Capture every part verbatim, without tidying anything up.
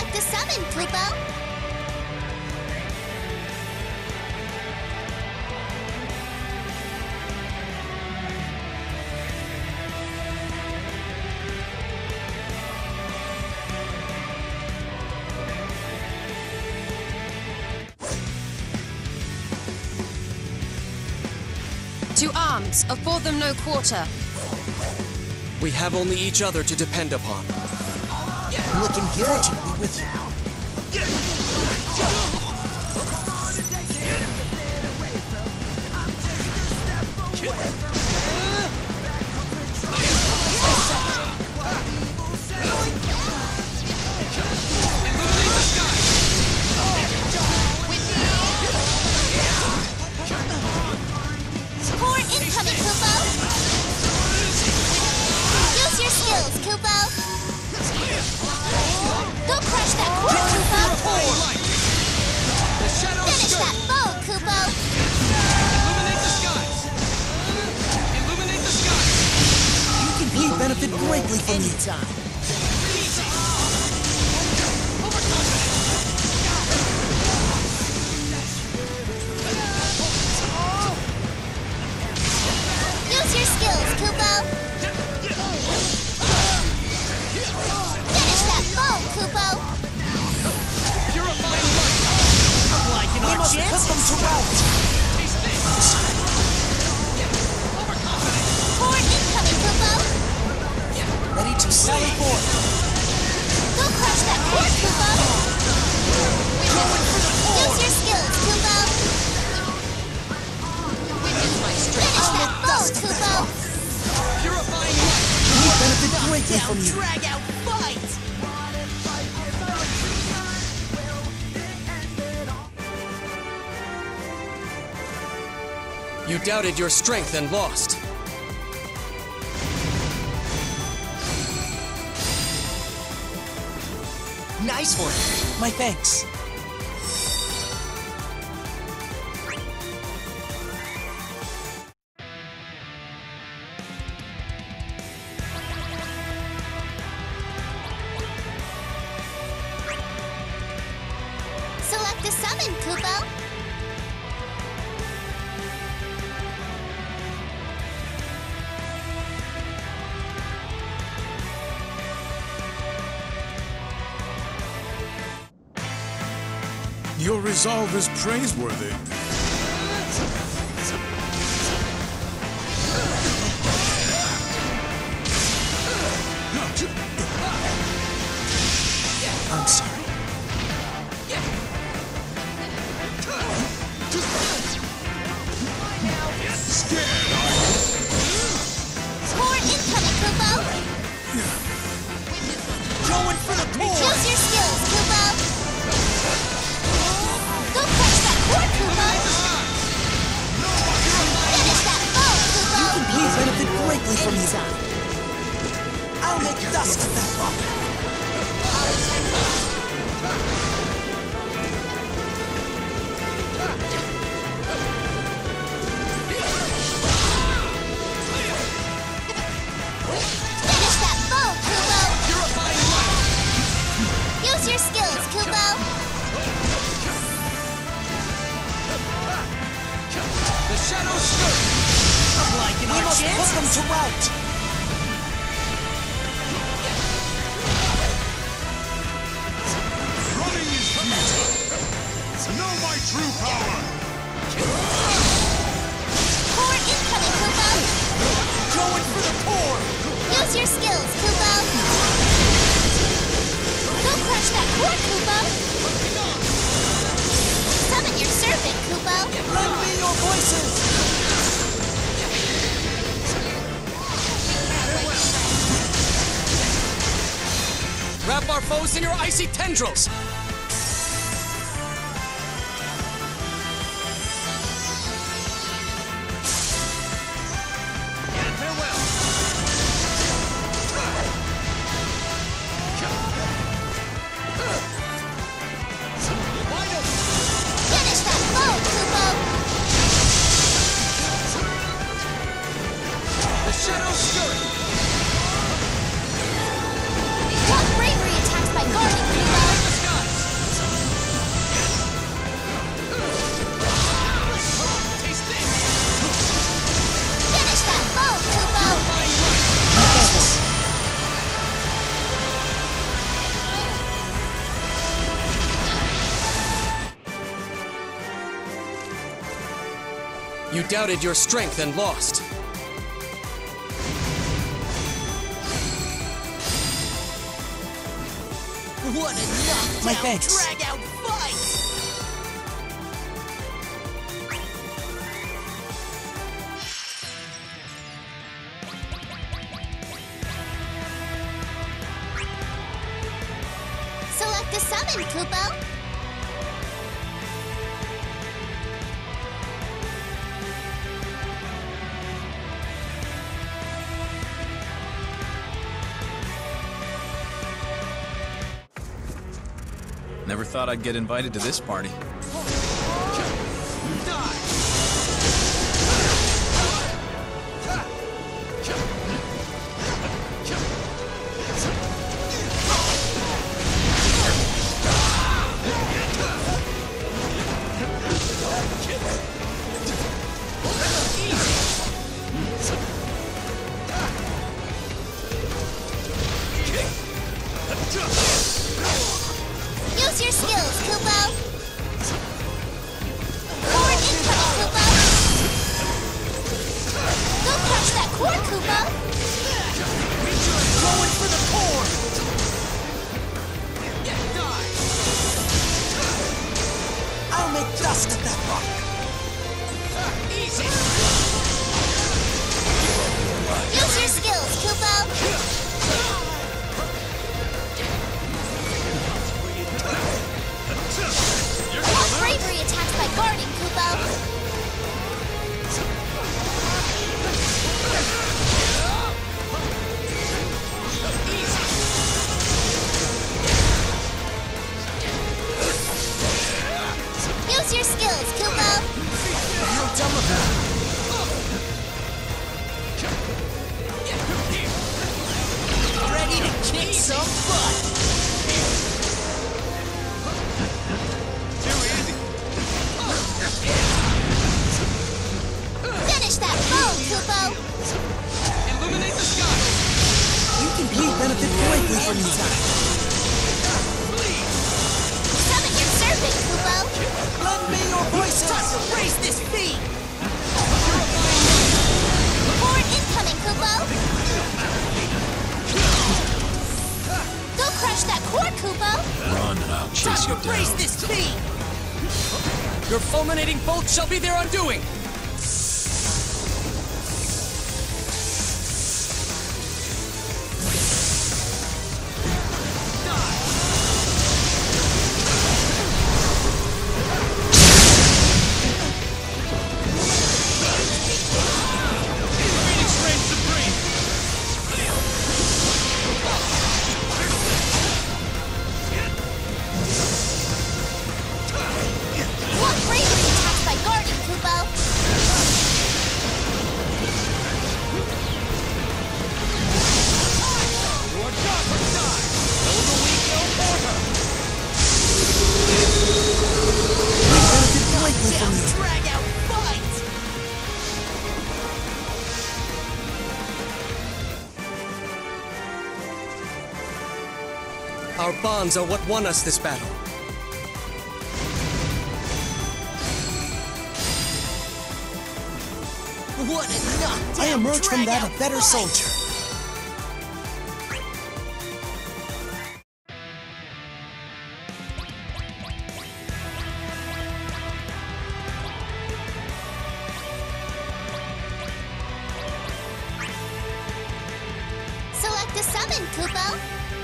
Select a summon, Kupo. To arms, afford them no quarter. We have only each other to depend upon. I'm looking good to be with you. Core incoming, Kupo! Use your skills, Kupo! Go crush that core, Kupo! Finish that foe, Kupo! Illuminate the skies! Illuminate the skies! You can be benefit greatly from you. Anytime. Use your skills, Kupo! Finish that foe, Kupo! Purifying light! Like we must put them to rout. Core incoming, Kupo! Ready to sally forth. Go crush that core, Kupo! Use your skills, Kupo! Finish that foe, Kupo! Purifying light! We benefit greatly from you. Drag out fight! You doubted your strength and lost. Nice work. My thanks. Select a summon, Kupo! Your resolve is praiseworthy. I'm sorry. Core incoming, Kupo! Going for the core! Use your skills, Kupo! Go crush that core, Kupo! Finish that foe, Kupo! We benefit greatly from you. I'll make dust of that rock. Finish that foe, Kupo! Purifying light! Use your skills, Kupo! The shadow skirt! Like an We must chance? put them to rout. Running is futile. Know my true power. Core incoming, Kupo! Going for the core! Use your skills, Kupo! Go crush that core, Kupo! Summon your servant, Kupo! Lend me your voices! Wrap our foes in your icy tendrils! Finish that foe, Kupo! The shadow skirt! Talk bravery attacks by guarding, Kupo! You doubted your strength and lost. What a knockdown, My thanks. drag-out fight! Select a summon, Kupo. Never thought I'd get invited to this party. Use your skills, Kupo. Forward incoming, Kupo. Go crush that core, Kupo. Going for the core! I'll make dust of that rock. Use your skills, Kupo. Block bravery attacks by guarding, Kupo. Use your skills, Kupo. How dumb of me. Ready to kick some butt! Finish that foe, Kupo. Illuminate the sky! You can please benefit greatly from these actions. Summon your serpent, Kupo. Lend me your voices. Time to raise this beat! Forward incoming, Kupo. Go crush that core, Kupo. Run and I'll chase you Time to raise down. this beat! Your fulminating bolt shall be their undoing! Block bravery attacks by guarding, Kupo. We benefit greatly from Down, you. drag-out fight! Our bonds are what won us this battle. What a knockdown, I emerge from that drag-out a better fight! soldier. Select a summon, Kupo.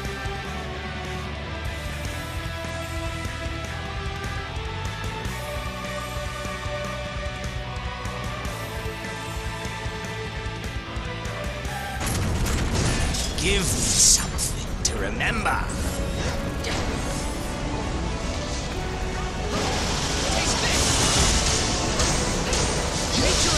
Give me something to remember. Taste this! Nature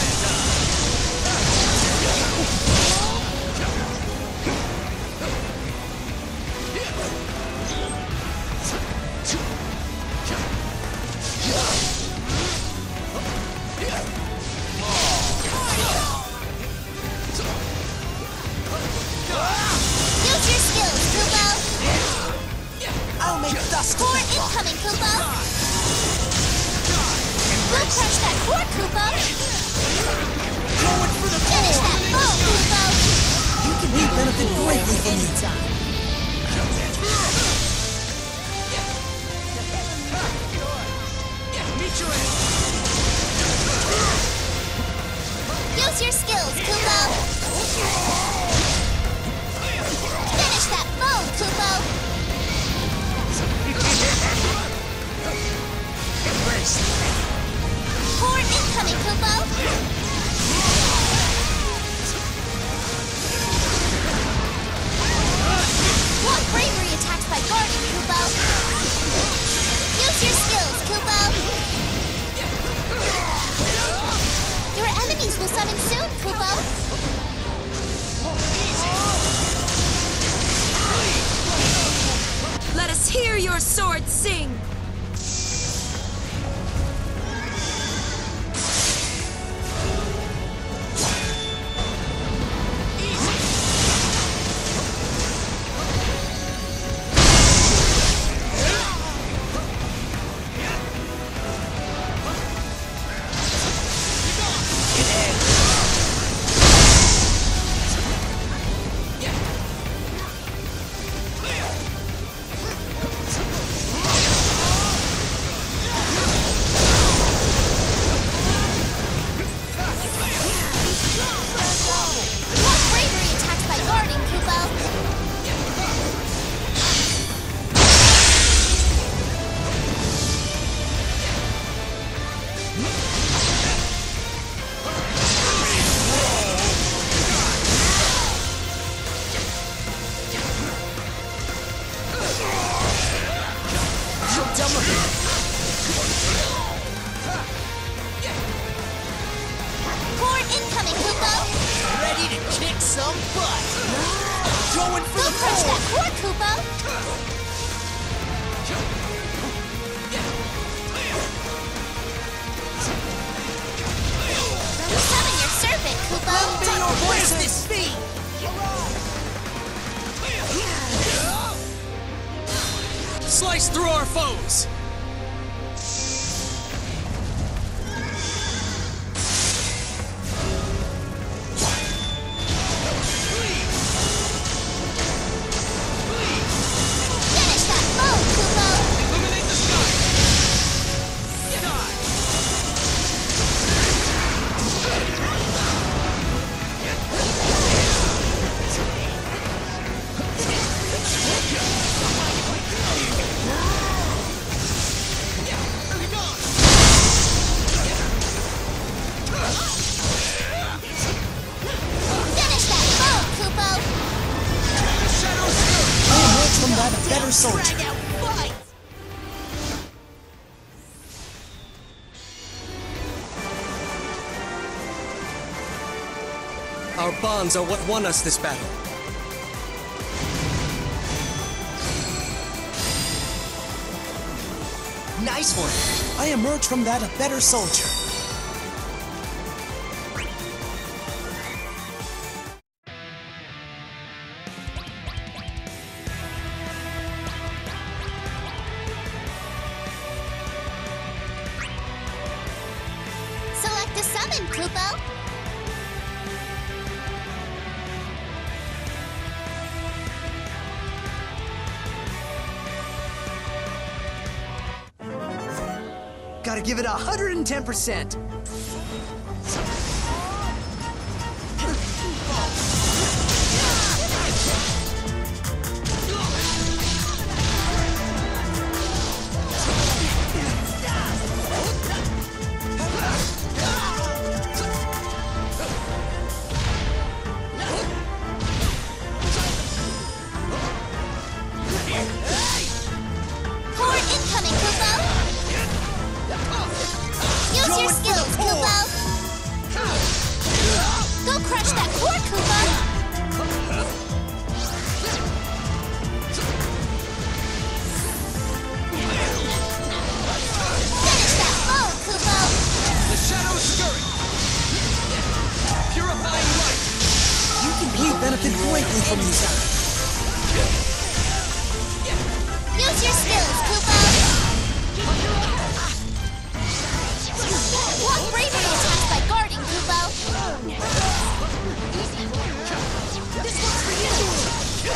Use your skills, Kupo. I'll make dust of Core that rock. incoming, Kupo. Go crush that core, Kupo. Going for the Finish core! that foe, Kupo! You can we benefit greatly from you. Use your skills, Kupo! Finish that foe, Kupo! Core incoming, Kupo! Block bravery attacks by guarding, Kupo! Use your skills, Kupo! Your enemies will summon soon, Kupo! Let us hear your sword sing! Block bravery attacks by guarding, Kupo! Core incoming, Kupo! Ready to kick some butt. Going for Go the crush core! that core, Kupo! Summon your serpent, Kupo! Where's this feet? Slice through our foes! Finish that foe, Kupo! Illuminate the sky! Finish that foe, Kupo! I emerge from that a better soldier. Drag out fight. Our bonds are what won us this battle. Nice one. I emerge from that a better soldier. Select a summon, Kupo! Gotta give it a hundred and ten percent. Core incoming, Kupo! Use your skills, Kupo!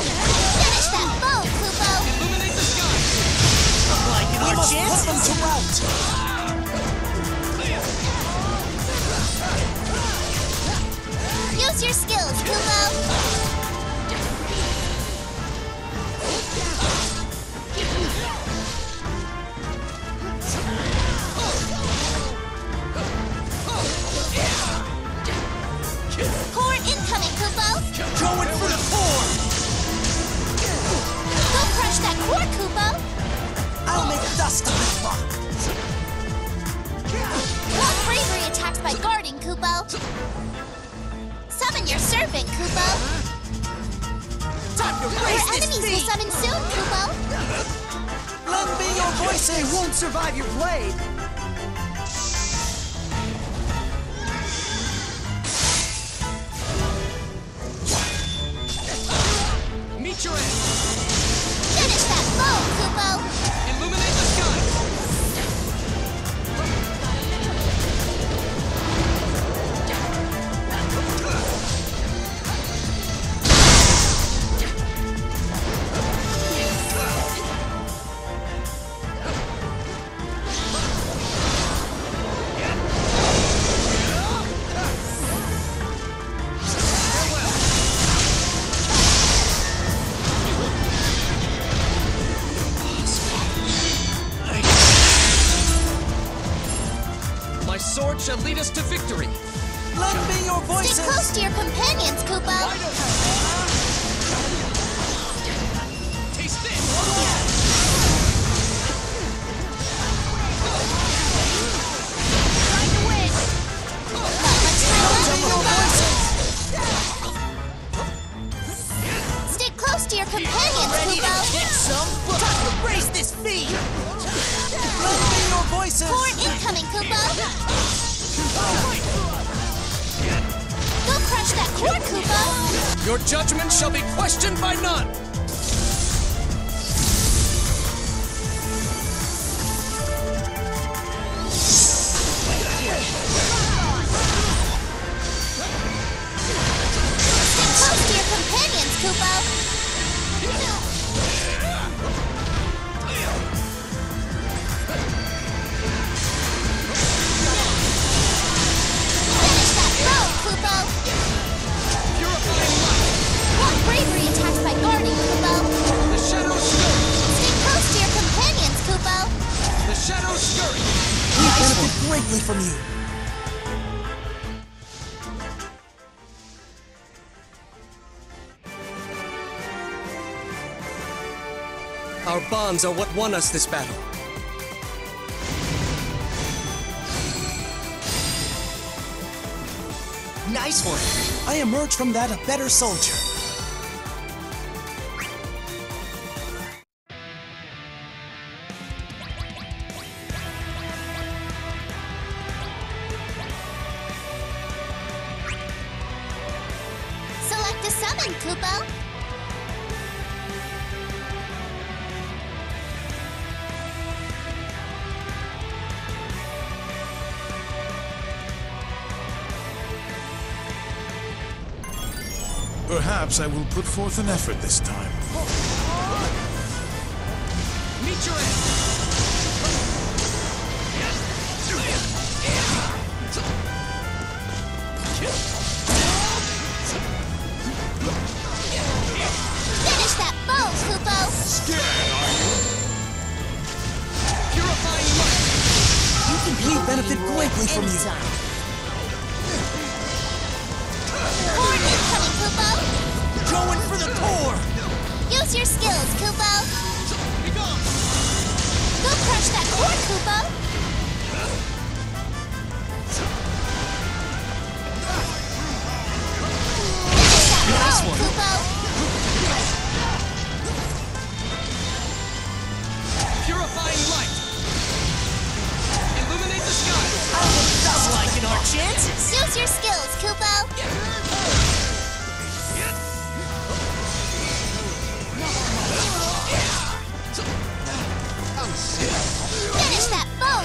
Finish that foe, Kupo! Illuminate the sky! We Our must put chances. them to rout. Use your skills, Kupo! Core incoming, Kupo! Going for the core. Go crush that core, Kupo! I'll make dust of this rock. Block bravery attacks by guarding, Kupo! Summon your servant, Kupo! Time to Your raise this enemies will beat! summon soon, Kupo! Lend me your voices. They won't survive your blade! Meet your end! Finish that foe, Kupo! Illuminate the sky! My sword shall lead us to victory. Lend me your Stay voices. close to your companions, Kupo! Taste this! Not much time left, Kupo! Stay close to your companions, Ready to Kupo! kick some butt! Time to raise this beat! Lend me your voices. Core incoming, Kupo! Go crush that core, Kupo! Your judgment shall be questioned by none. Stay close to your companions, Kupo! Finish that foe, Kupo! Purifying light! Block bravery attacks by guarding, Kupo! The shadow scurry. Stay close to your companions, Kupo! The shadow scurry. We benefit greatly from you. Our bonds are what won us this battle. Nice one! I emerge from that a better soldier. Select a summon, Kupo! Perhaps I will put forth an effort this time. Meet your end! Finish that foe, Kupo! Purifying light! We benefit greatly from you. Core incoming, Kupo! Going for the core. Use your skills, Kupo! Be gone! Go crush that core, Kupo! Finish that foe, Kupo! Purifying light! Illuminate the sky! That's liking our chances! Use your skills, Kupo! Finish that foe,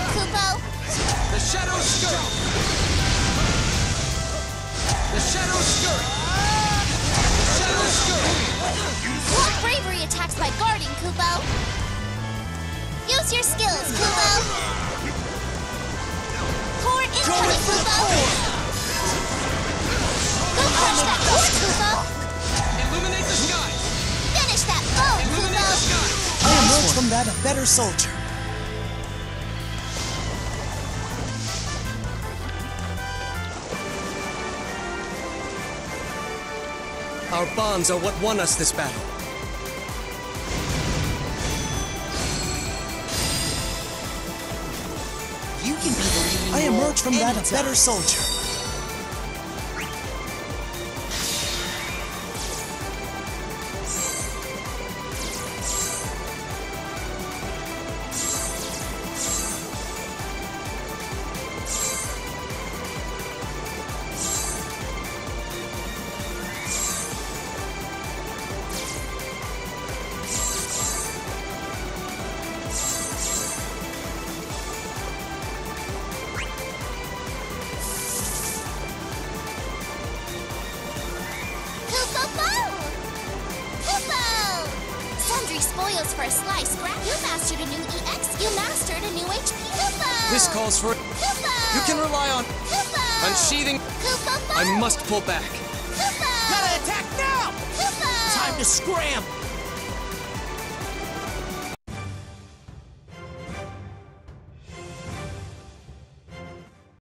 Kupo. Use your skills, Kupo. Core incoming, Kupo. Go crush that core, Kupo. Illuminate the sky! Finish that foe, Illuminate the Kupo. sky! I emerge from that a better soldier. Our bonds are what won us this battle. You can be the leading I role emerge from that a anytime. better soldier. Sundry spoils for a slice. Scrap. You mastered a new E X. You mastered a new H P. Kupo! This calls for... Kupo! You can rely on... Kupo! Unsheathing... Kupo! I must pull back. Kupo! Gotta attack now! Kupo! Time to scram!